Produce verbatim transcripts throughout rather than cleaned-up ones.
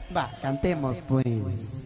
Va, cantemos pues.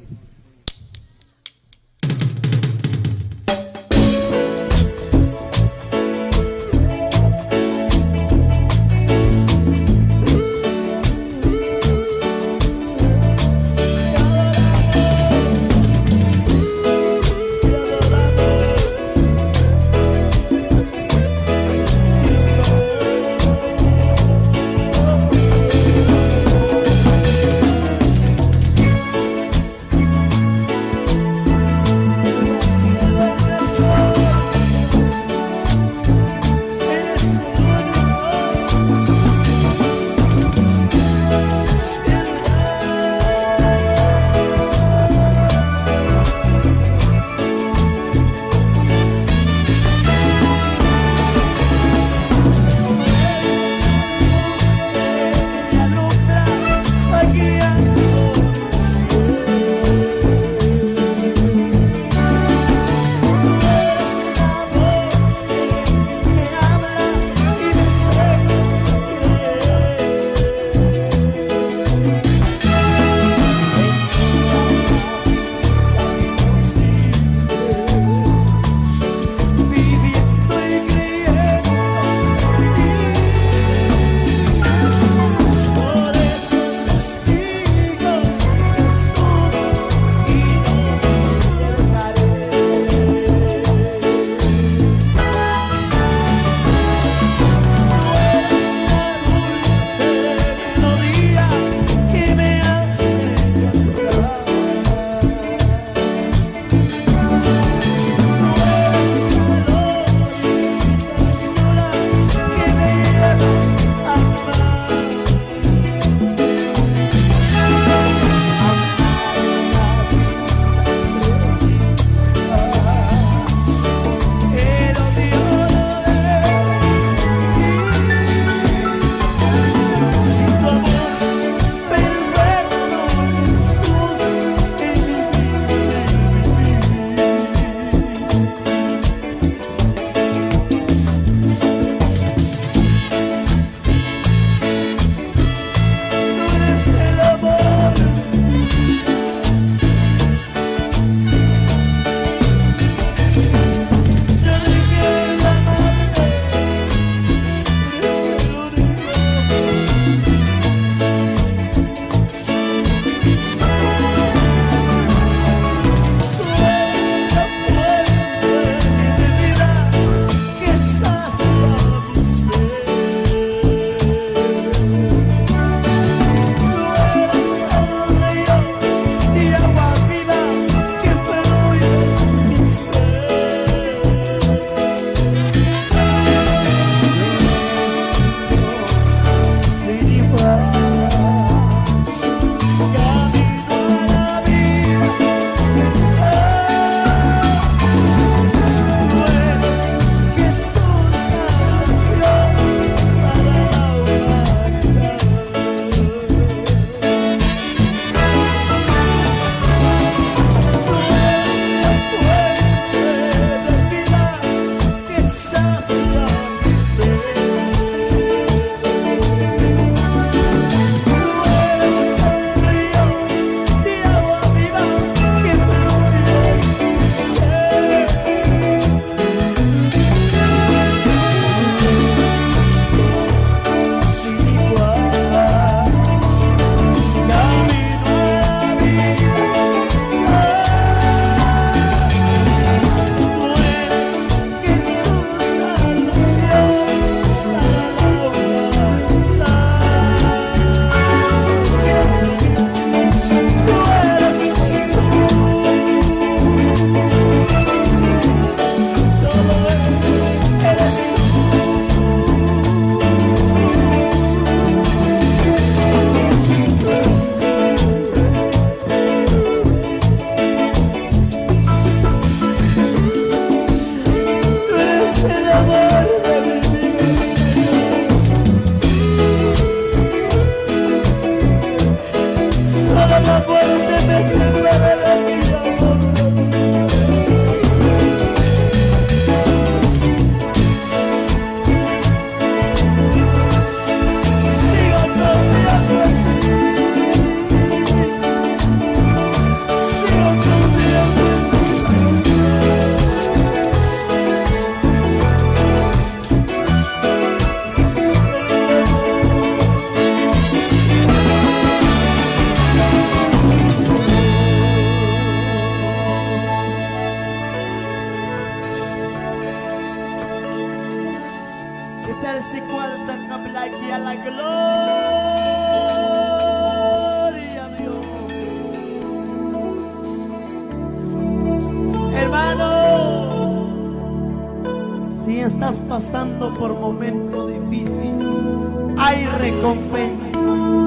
estás pasando por momento difícil, hay recompensa.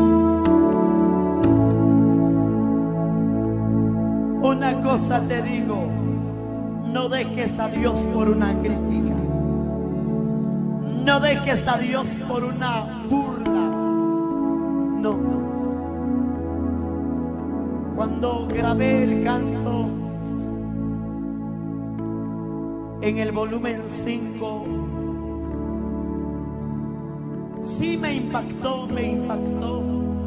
Una cosa te digo, no dejes a Dios por una crítica. No dejes a Dios por una burla. No. Cuando grabé el canto en el volumen cinco, sí me impactó, me impactó,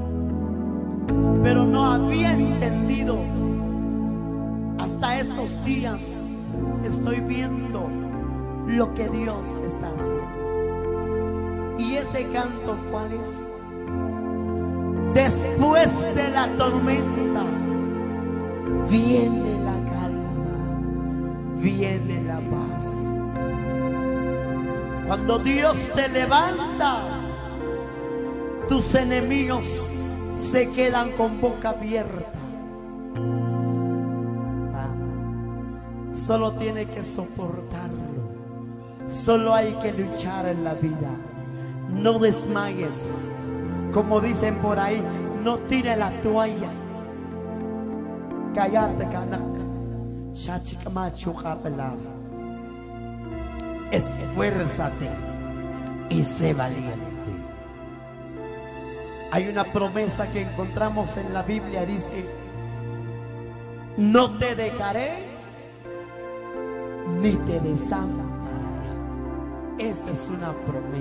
pero no había entendido. Hasta estos días estoy viendo lo que Dios está haciendo. ¿Y ese canto cuál es? Después de la tormenta viene la calma, viene la paz. Cuando Dios te levanta, tus enemigos se quedan con boca abierta. Solo tiene que soportarlo. Solo hay que luchar en la vida. No desmayes. Como dicen por ahí, no tire la toalla. Cállate, canak. Esfuérzate y sé valiente. Hay una promesa que encontramos en la Biblia, dice: no te dejaré ni te desampararé. Esta es una promesa.